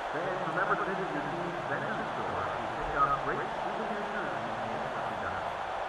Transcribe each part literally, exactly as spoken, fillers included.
Fans, remember to visit your team's vendor store to pick up great souvenir jerseys and merchandise.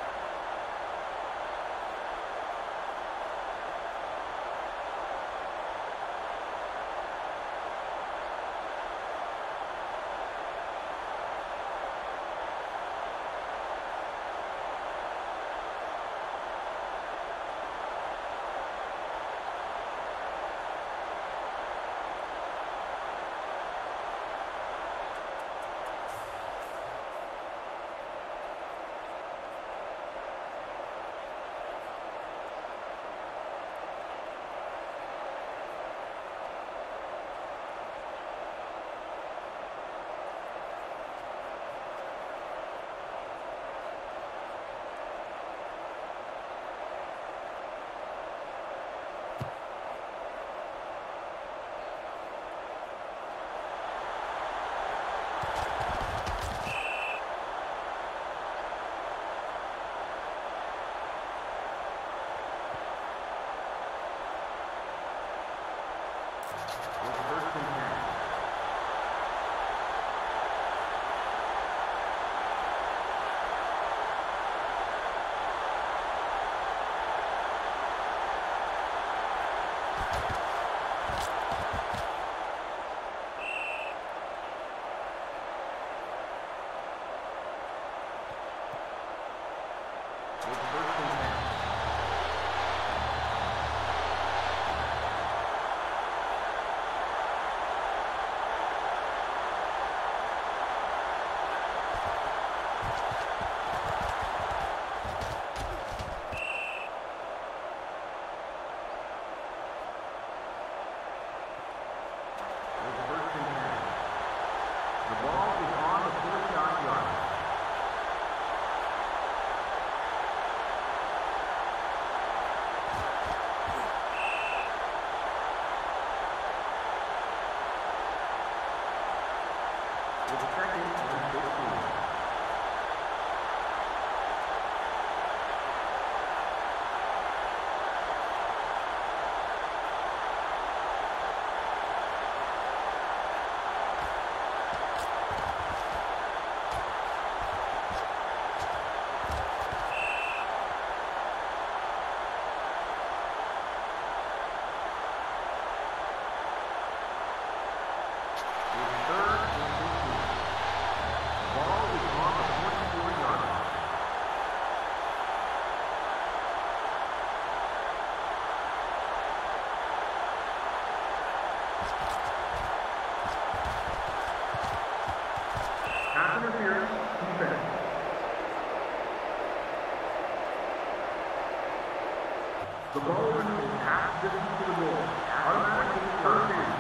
The ball removes half distance to the goal. Automatically first in.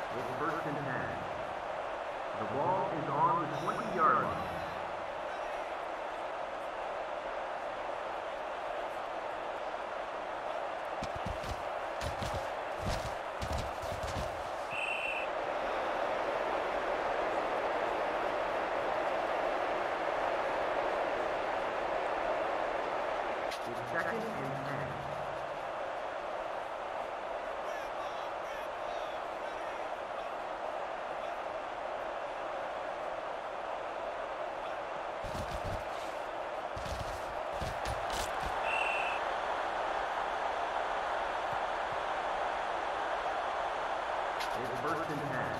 It's first and ten. The ball is on the twenty-yard line. It's second and ten. It's first and ten.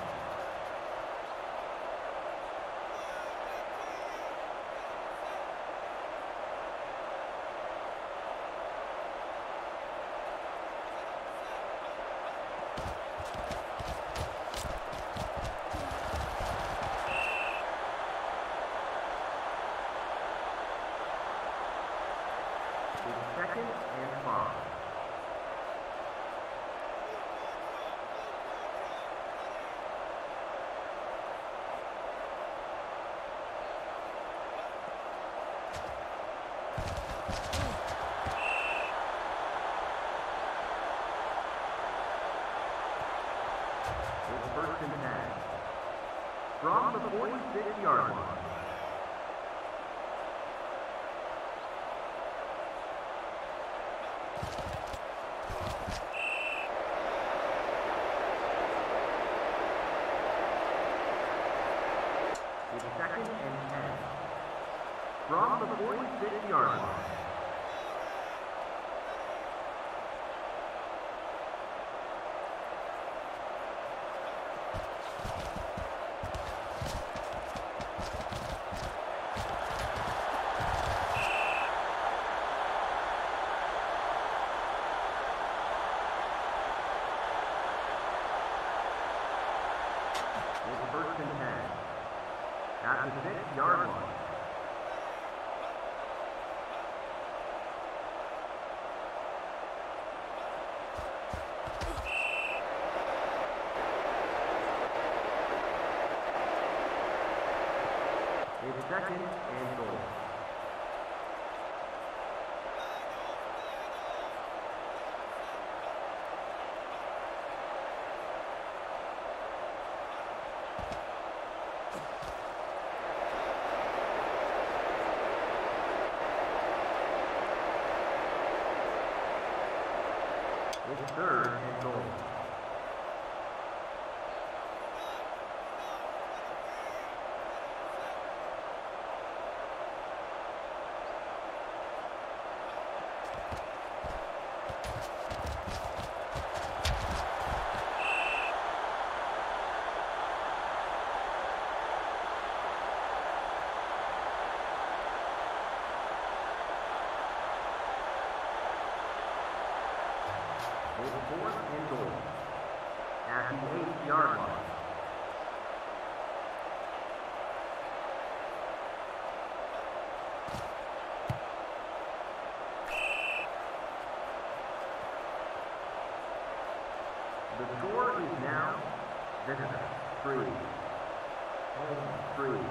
It's second and five. It's first and ten. From the forty-six-yard line. It's second and ten. From the forty-six-yard line. It's first and ten. At the six-yard line. It's second and goal. It's third and goal. It's fourth and goal. At the eight-yard line. The score is now visitor three, home three.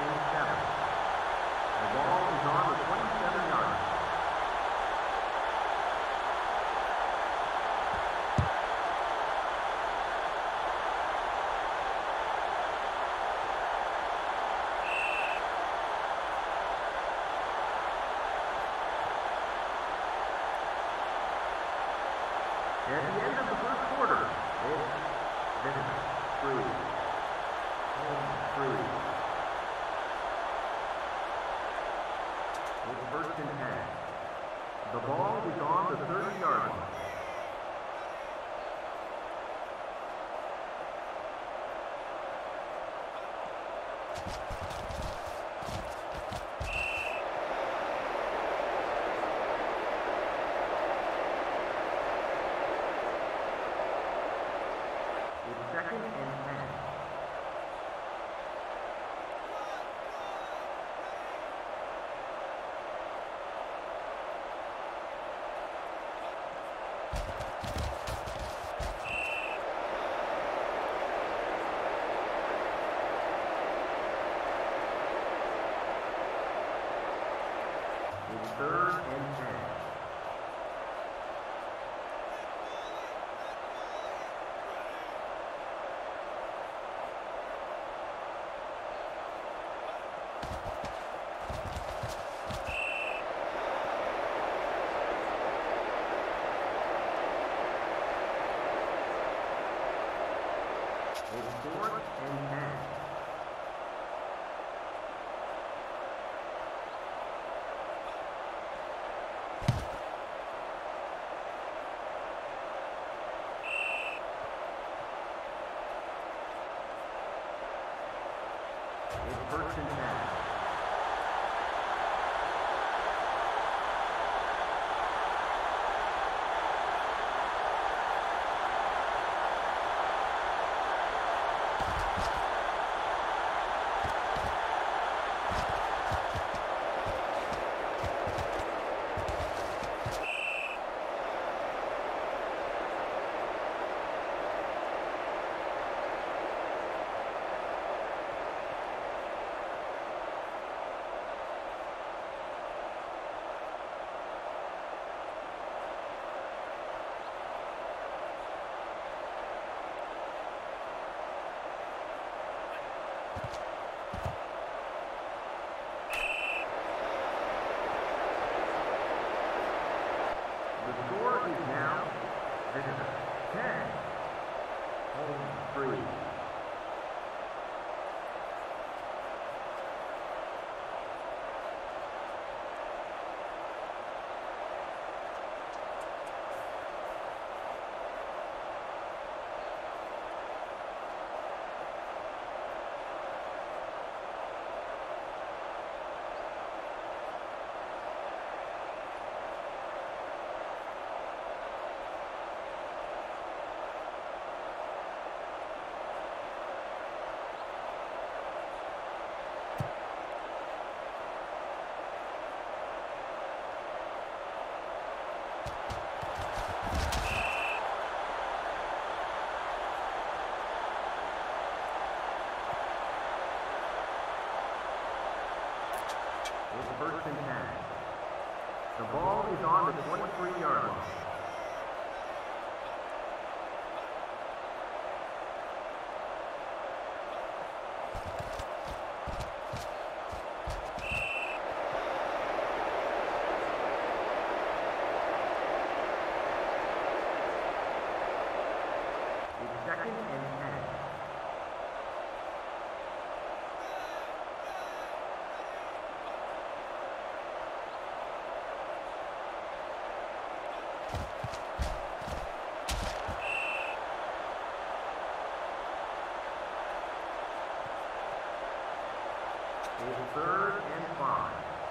and seven. The ball is on the twenty-seven yard line. At the end of the first quarter, it's visitor three, home three. It's first and ten. The ball is on the thirty yard line. Second and ten. It's third and ten. It's fourth and ten. It's first and ten. The score is now visitor ten, home three. It's first and ten. The ball is on the twenty-three yard line. It's second and ten. It's third and five.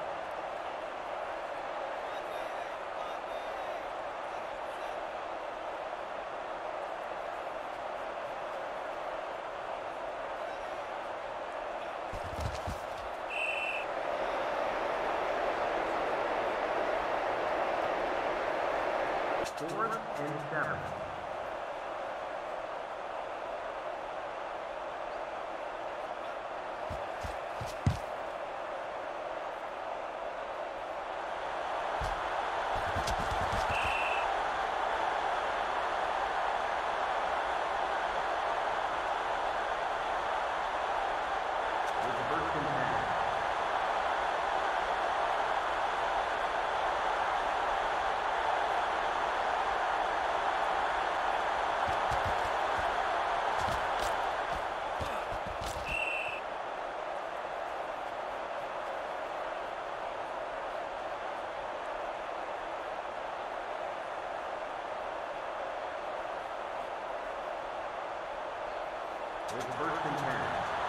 Fourth and seven. It's first and ten.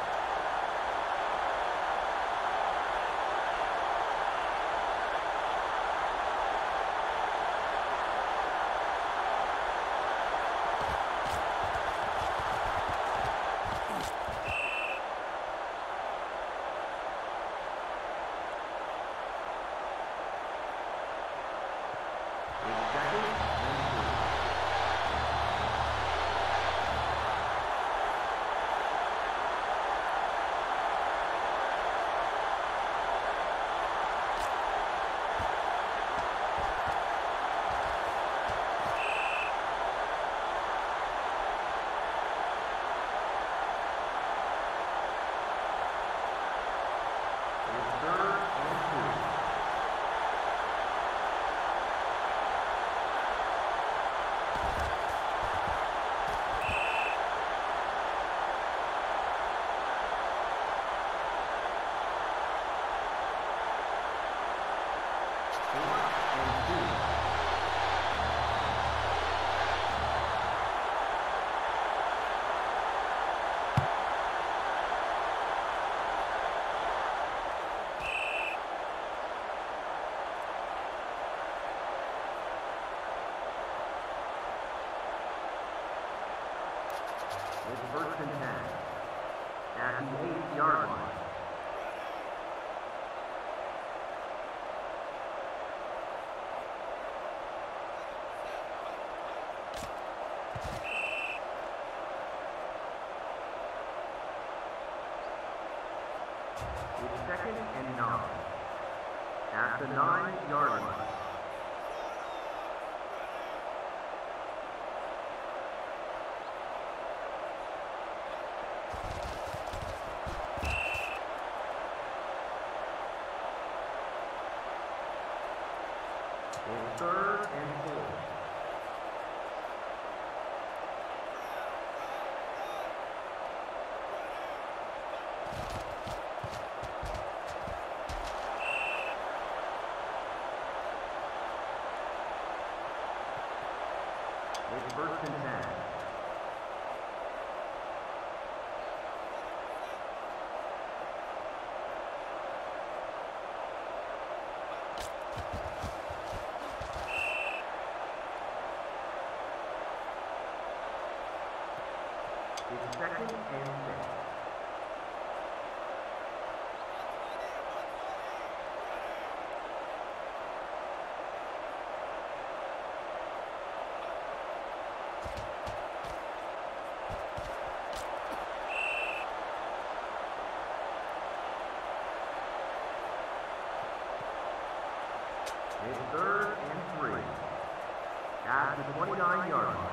It's first and ten. At the eight-yard line. It's second and nine. At the nine-yard line. It's third and four. It's first and ten. It's second and six. It's third and three. At the twenty-nine-yard line.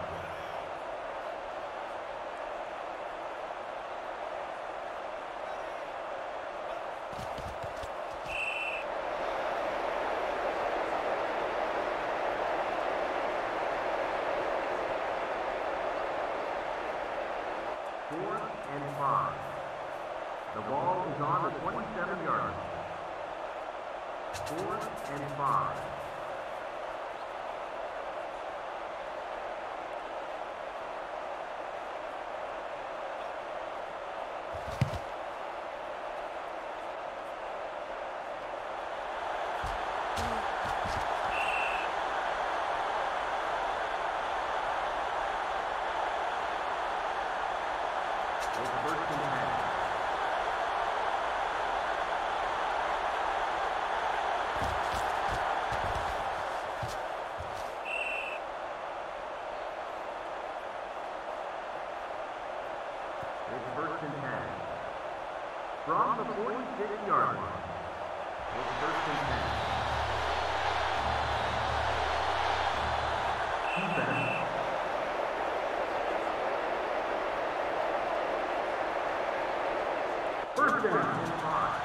Fourth and five. The ball is on the twenty-seven-yard line. Fourth and five. It's first and ten. It's first and ten. From the forty-six-yard line. It's first and ten. Defense. First down and five.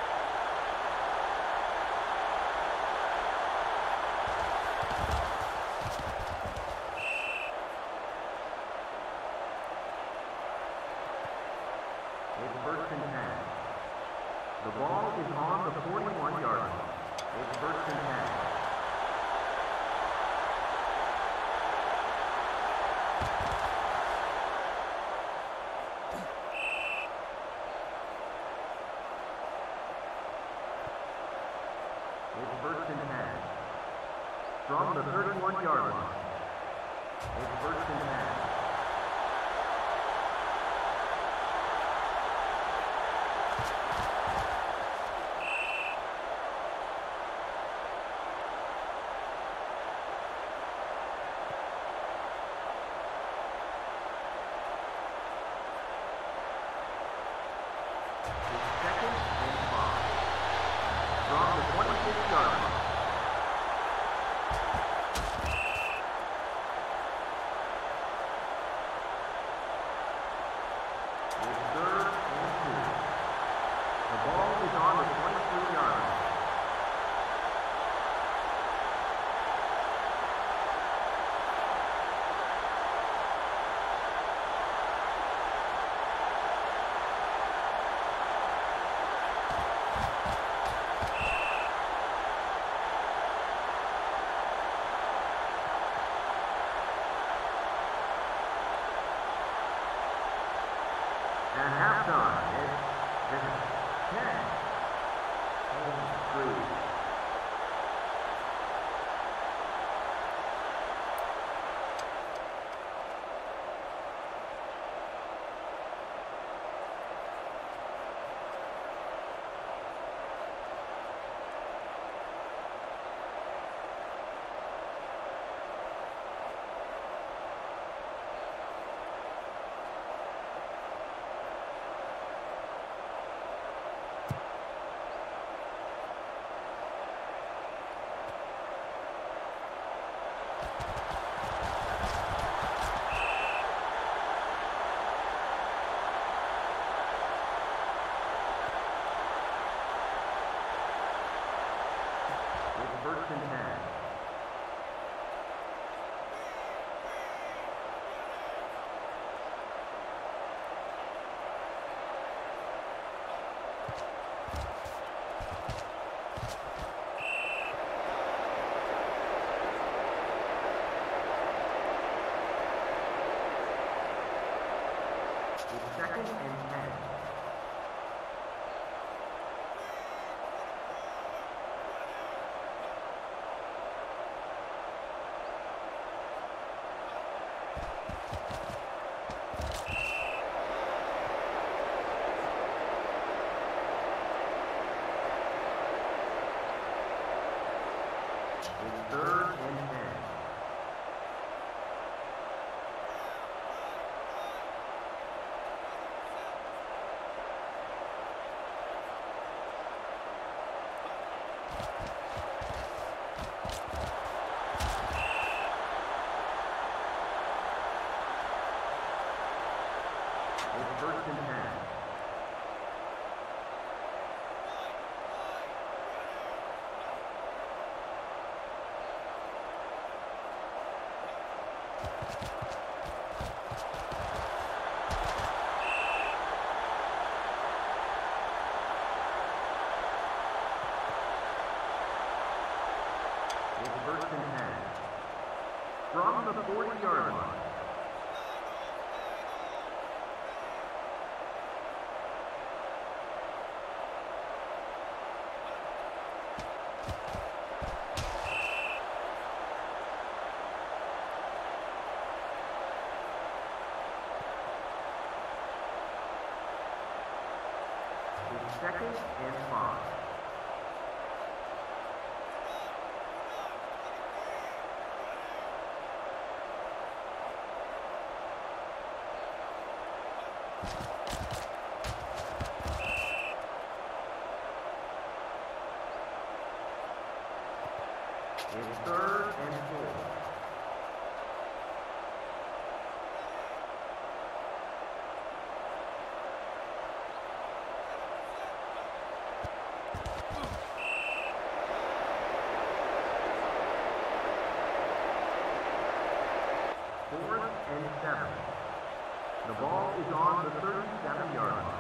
It's first and ten. The ball is on the forty-one-yard line. It's first and ten. It's first and ten. From the thirty-one yard line. It's first and ten. At halftime, it's ten. Three. First and ten. It's second and ten. It's third and ten. It's first and ten. It's first and ten. From the forty yard line. It's second and five. It's third and four. Fourth and seven. The ball is on the thirty-seven yard line.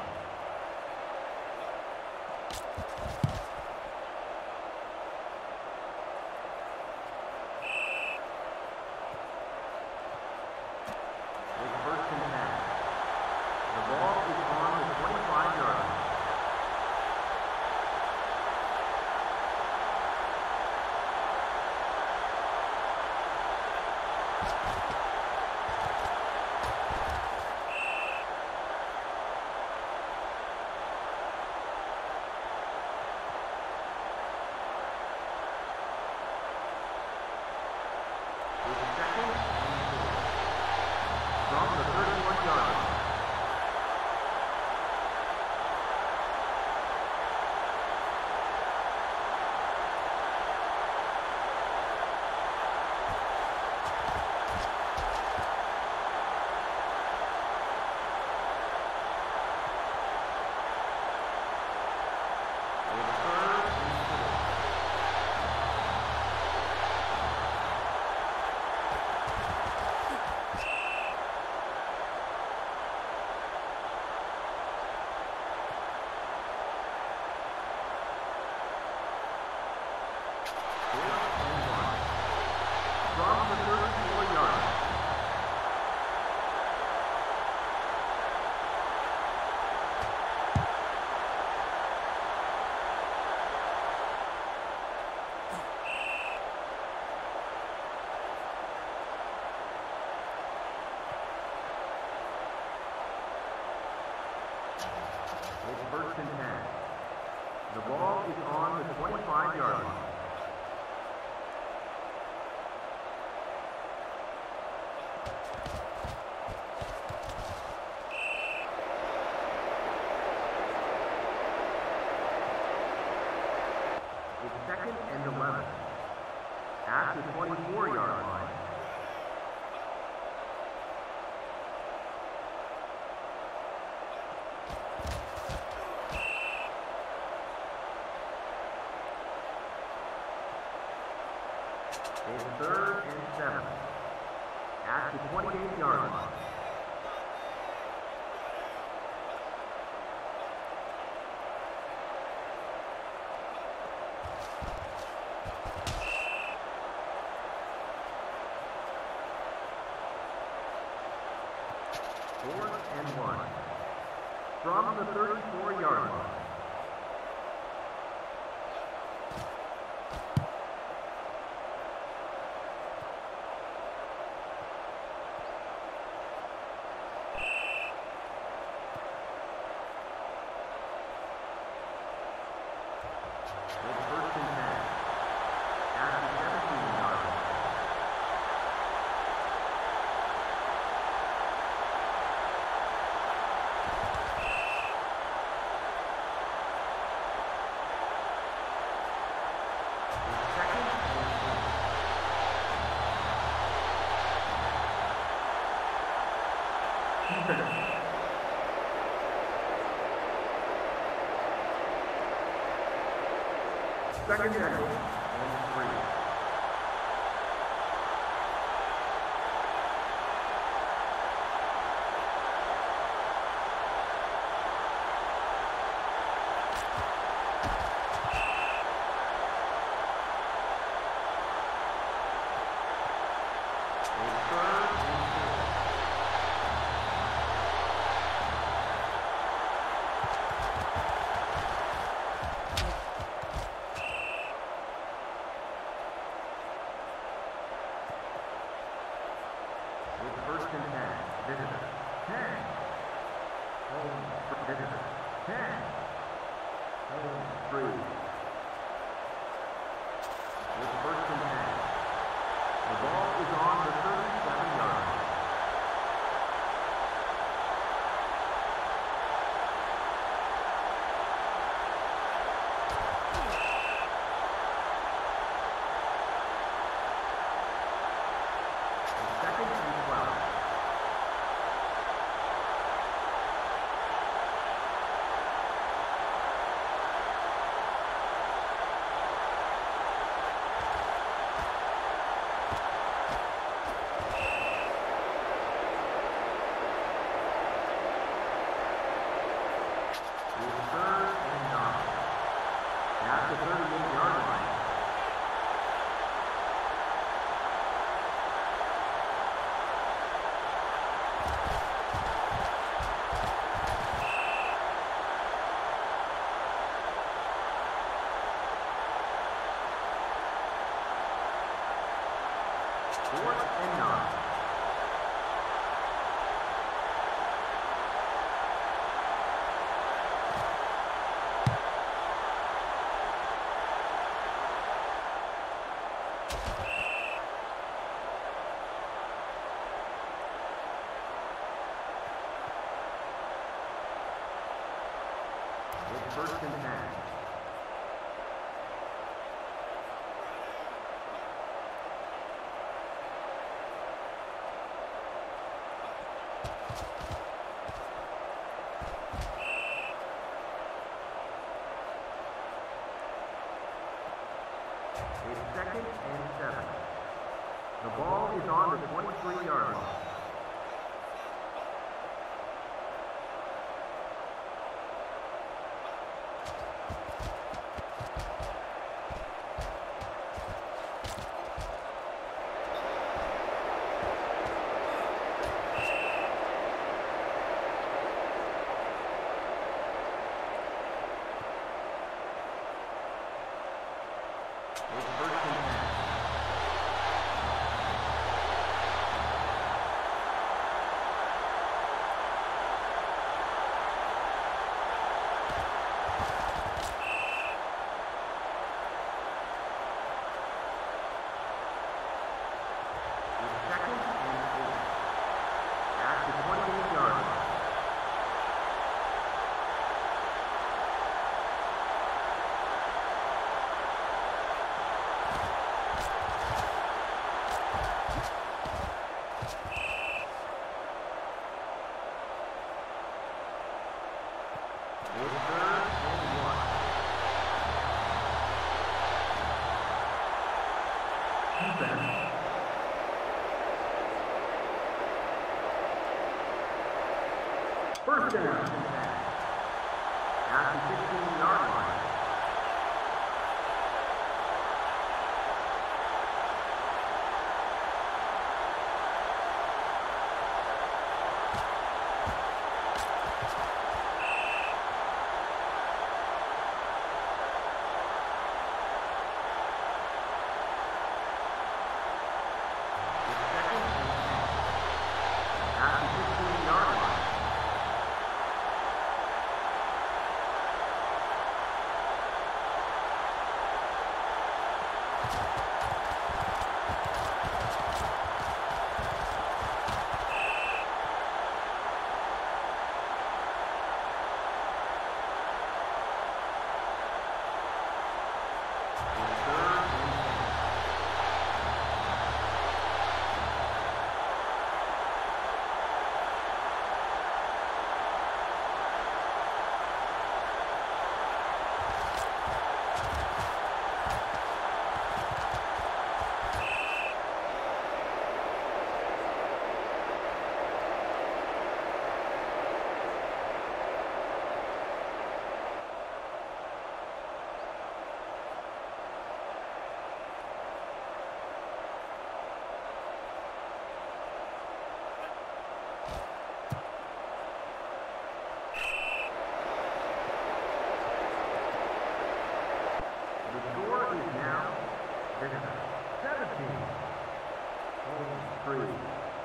The ball is on the twenty-five yard line. It's second and eleven. At the twenty-four yard line. It's third and seven. At the twenty-eight yard line. Fourth and one. From the thirty-four yard line. It's first and ten. At the seventeen yard line. Second down and three. It's third and four. It's first and ten. Visitor. ten. Home. Visitor. ten. Home. Three. It's first and ten. The ball is on the thirty-seven yard line. It's second and twelve. It's third and nine. At the thirty-eight yard line. Fourth and nine. It's first and ten. It's second and seven. The ball is on the twenty-three yard line. It's first and ten. down. At the fifteen-yard line. seventeen. Home free.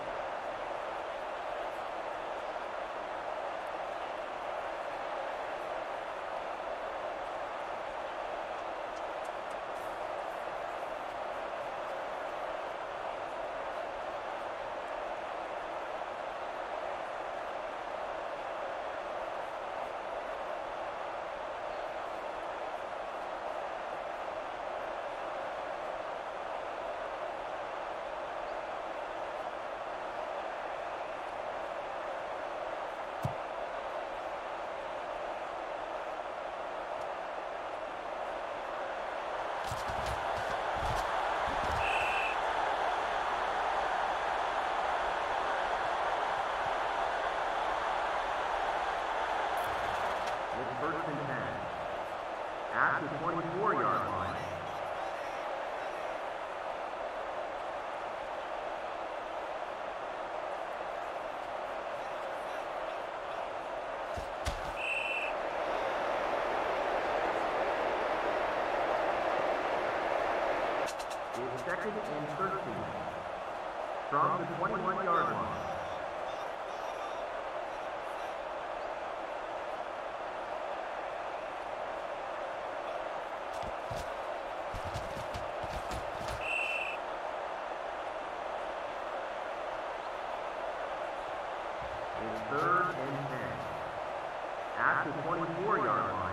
First and ten. At the twenty-four-yard line. It's second and thirteen. From the twenty-one-yard line. Third and ten. At the twenty-four-yard line.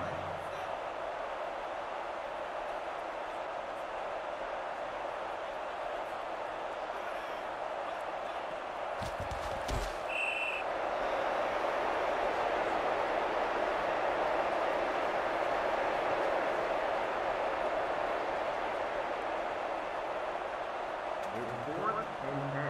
It's fourth and ten.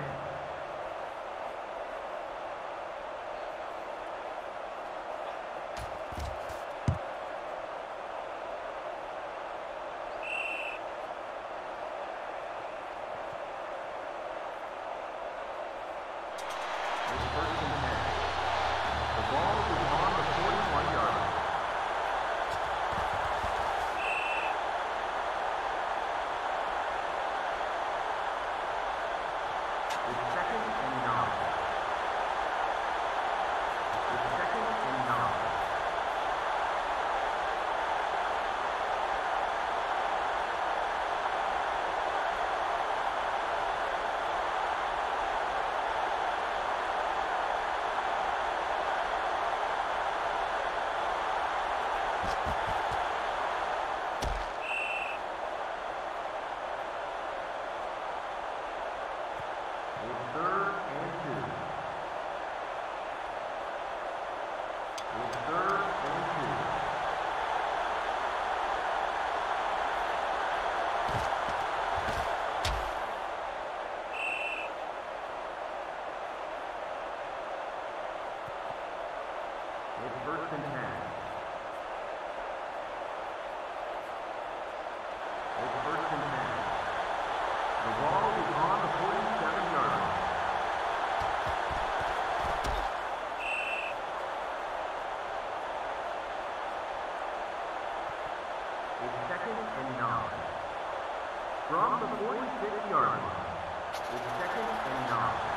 It's second and nine. From the forty-six yard line, it's second and nine.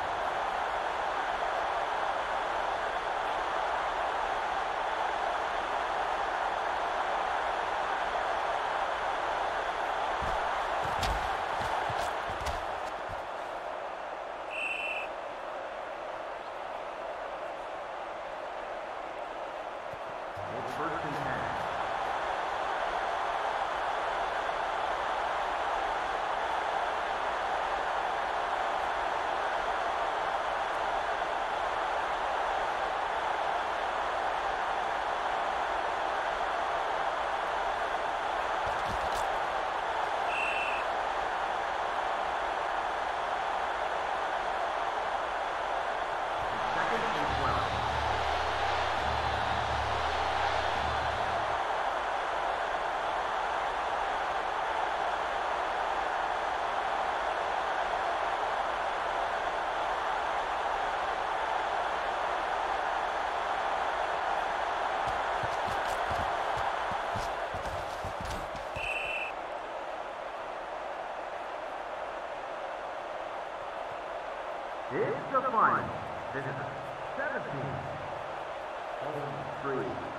It's first and ten. It's the final. This is seventeen. Home three.